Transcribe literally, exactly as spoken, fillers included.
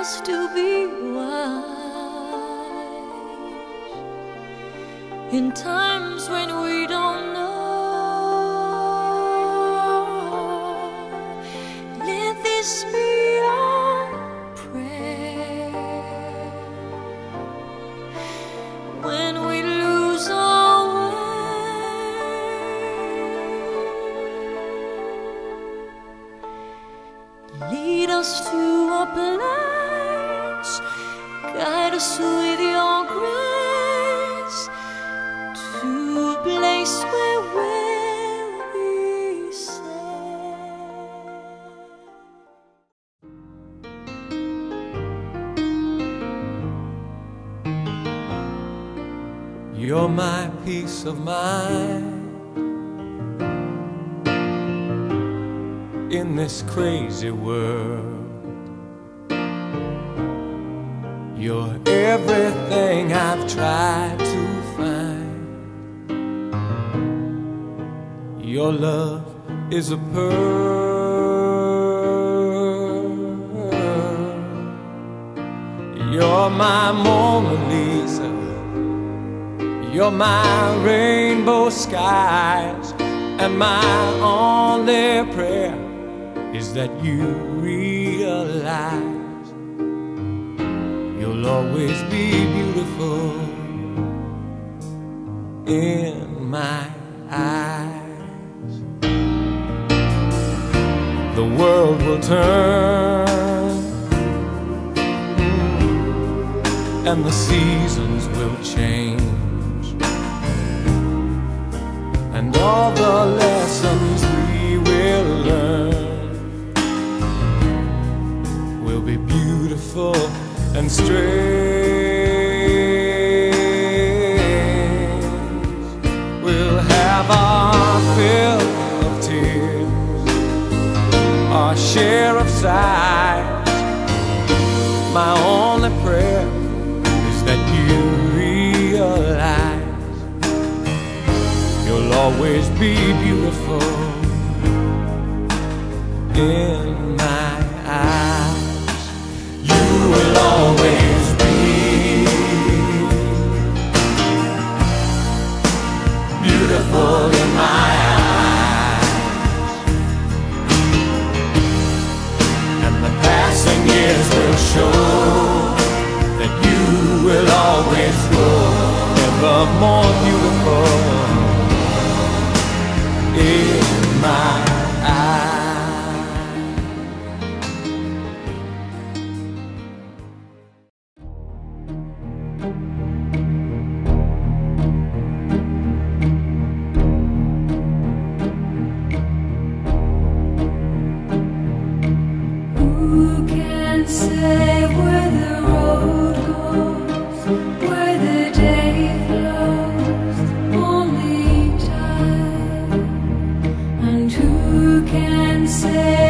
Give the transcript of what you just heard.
us to be wise in times when we don't know. Let this be our prayer when we lose our way. Lead us to a place, guide us with your grace, to a place where we'll be safe. You're my peace of mind in this crazy world. You're everything I've tried to find. Your love is a pearl. You're my Mona Lisa. You're my rainbow skies. And my only prayer is that you realize you'll always be beautiful in my eyes. The world will turn and the seasons will change, and all the lessons we will learn will be beautiful and strange. We'll have our fill of tears, our share of sighs. My only prayer is that you realize you'll always be beautiful in my eyes. You will always be beautiful in my eyes, and the passing years will show that you will always grow ever more beautiful in my eyes. Who can say where the road goes, where the day flows? Only time. And who can say